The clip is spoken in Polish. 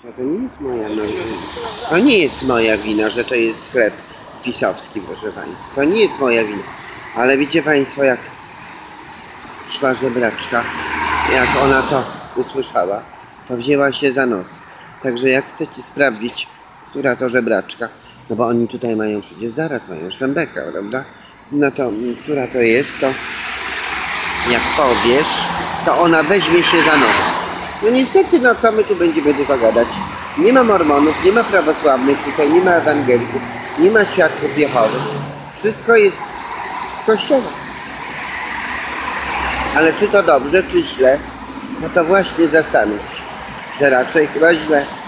To nie jest moja to nie jest moja wina, że to jest sklep pisowski, proszę Państwa. To nie jest moja wina. Ale wiecie Państwo, jak szła żebraczka, jak ona to usłyszała, to wzięła się za nos. Także jak chcecie sprawdzić, która to żebraczka, no bo oni tutaj mają przecież zaraz mają szembeka, prawda? No to która to jest, to jak powiesz, to ona weźmie się za nos. No niestety, no co my tu będziemy dużo gadać? Nie ma mormonów, nie ma prawosławnych tutaj, nie ma ewangelików, nie ma świadków Jehowych. Wszystko jest w kościele. Ale czy to dobrze, czy źle? No to właśnie zastanów się, że raczej chyba źle.